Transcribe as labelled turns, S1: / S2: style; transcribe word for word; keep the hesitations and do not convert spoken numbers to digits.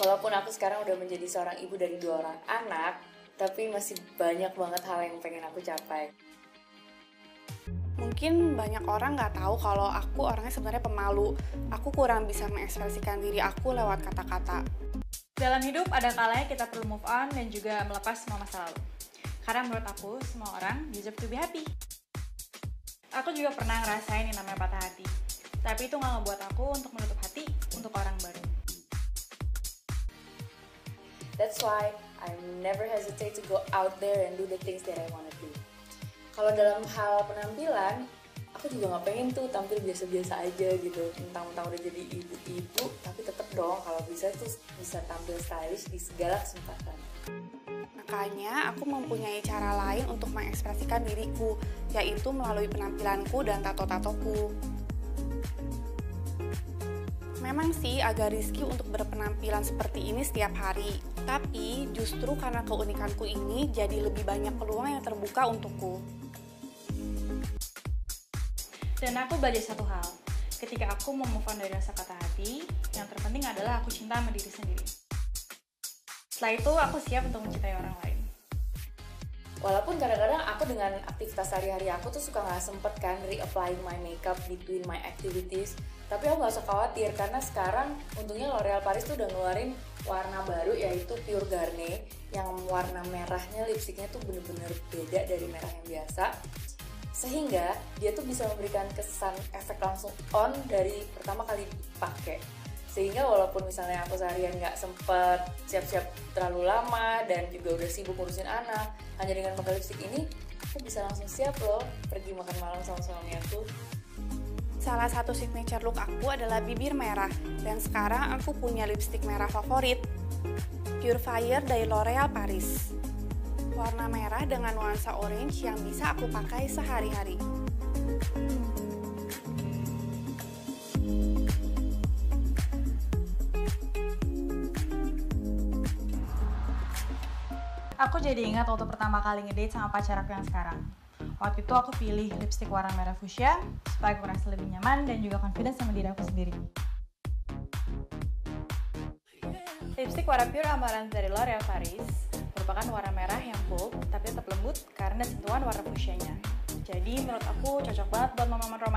S1: Walaupun aku sekarang udah menjadi seorang ibu dari dua orang anak, tapi masih banyak banget hal yang pengen aku capai.
S2: Mungkin banyak orang nggak tahu kalau aku orangnya sebenarnya pemalu. Aku kurang bisa mengekspresikan diri aku lewat kata-kata.
S3: Dalam hidup ada kalanya kita perlu move on dan juga melepas semua masa lalu. Karena menurut aku, semua orang deserve to be happy. Aku juga pernah ngerasain yang namanya patah hati. Tapi itu nggak ngebuat aku untuk menutup hati untuk orang baru.
S1: That's why I never hesitate to go out there and do the things that I wanna do. Kalau dalam hal penampilan, aku juga nggak pengen tuh tampil biasa-biasa aja gitu. Mentang-mentang udah jadi ibu-ibu, tapi tetap dong kalau bisa tuh bisa tampil stylish di segala kesempatan.
S2: Makanya aku mempunyai cara lain untuk mengekspresikan diriku, yaitu melalui penampilanku dan tato-tatoku. Memang sih agak risky untuk berpenampilan seperti ini setiap hari, tapi justru karena keunikanku ini jadi lebih banyak peluang yang terbuka untukku.
S3: Dan aku belajar satu hal, ketika aku mau move on dari rasa patah hati, yang terpenting adalah aku cinta sama diri sendiri. Setelah itu aku siap untuk mencintai orang lain.
S1: Walaupun kadang-kadang aku dengan aktivitas sehari-hari aku tuh suka nggak sempet kan reapplying my makeup between my activities. Tapi aku nggak usah khawatir karena sekarang untungnya L'Oreal Paris tuh udah ngeluarin warna baru yaitu Pure Garnet yang warna merahnya lipstiknya tuh bener-bener beda dari merah yang biasa. Sehingga dia tuh bisa memberikan kesan efek langsung on dari pertama kali dipakai. Sehingga walaupun misalnya aku seharian nggak sempet siap-siap terlalu lama dan juga udah sibuk ngurusin anak, hanya dengan pakai lipstick ini aku bisa langsung siap loh pergi makan malam sama suami aku.
S2: Salah satu signature look aku adalah bibir merah, dan sekarang aku punya lipstick merah favorit, Pure Fire dari L'Oreal Paris. Warna merah dengan nuansa orange yang bisa aku pakai sehari-hari.
S3: Aku jadi ingat waktu pertama kali ngedate sama pacar aku yang sekarang. Waktu itu aku pilih lipstick warna merah fuchsia supaya aku merasa lebih nyaman dan juga confident sama diri aku sendiri. Lipstick warna Pure Amaranth dari L'Oreal Paris merupakan warna merah yang bold tapi tetap lembut karena sentuhan warna fuchsianya. Jadi menurut aku cocok banget buat momen-momen romantis